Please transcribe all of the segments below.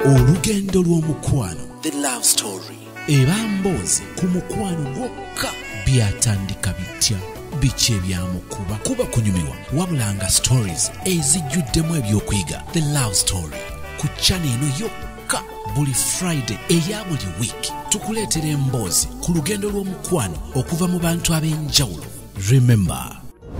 Olugendo lw'omukwano, the love story. Eba mboozi ku mukwano gwokka byatandika bitya, biki ebyamukuba, kuba kunyumirwa wabulanga stories ezijjuddemu ebyokuyiga, the love story. Ku channel eno yokka buli Friday eya buli week tukuleetera emboozi ku lugendo lw'omukwano okuva mu bantu ab'enjawulo. Remember.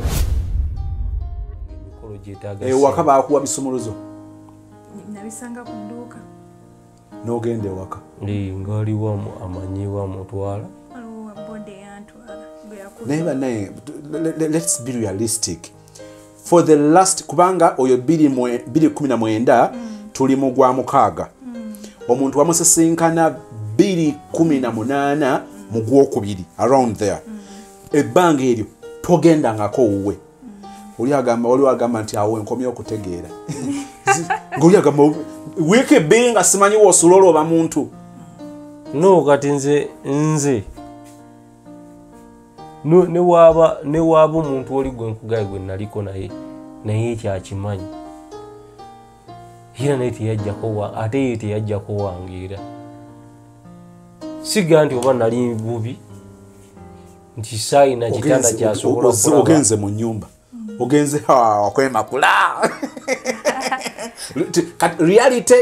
Waka bakuwa bisumuluzo. Nabisanga ku dduuka. N'ogenda ewaka. Ngaliwo amanyiwa mutwala. Waliwo bode yantwala. Naye naye let's be realistic. For the last kubanga oyo 2019 tuli mu gwa mukaaga. Omuntu wamusisinkana 2018 mu gwokubiri around there. Ebbanga eryo togendangako wuwe. Oli agamba nti awo enkomye okutegeera. Ngoli agamba weke benga simanyi wosulolo oba muntu. No kati nze ne waba omuntu oli gwe nkugaye gwe naliko naye kyakimanyi. Era naye teyajjako wangira. Siga nti oba nali bubi nti sayina kitanda kyasobola okulaba. Ogenze mu nnyumba. Ogenze okwemakula. Reality.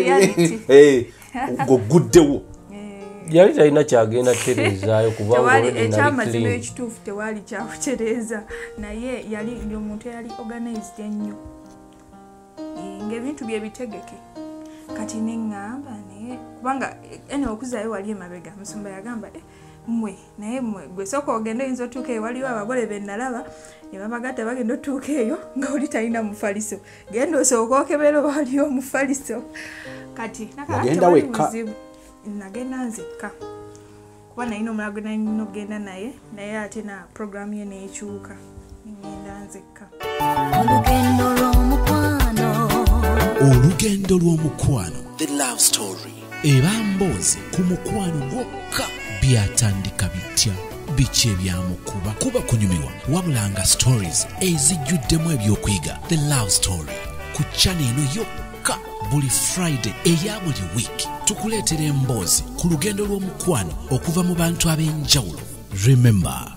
Guddewo. Yali talina kyagenda kutereezaayo kubanga ekyamazima ekituufu tewali kyakutereeza naye yali omuntu yali organized ennyo ng'ebintu bye bitegeke kati neŋŋamba naye kubanga ene okuzaayo wali emabega musumba yagamba mmwe naye mmwe gwe sooka ogenda oyinza otuuka eyo waliwo abagole be nalaba ne babagatta bagenda otuuka eyo nga oli talina mufaliso genda osooka okebera oba waliwo omufaliso kati nagenda wekka nagenda nzekka kuba nalina omulago nalina okugenda naye ate na programu ye neekyuka ngenda nzekka. Olugendo lw'omukwano, the love story. Eba mboozi ku mukwano gwokka byatandika bitya, biki ebyamukuba, kuba kunyumirwa wabulanga stories ezijjuddemu ebyokuyiga, the love story. Ku channel eno yokka buli Friday eya buli week tukuleetera emboozi ku lugendo lw'omukwano okuva mu bantu ab'enjawulo. Remember.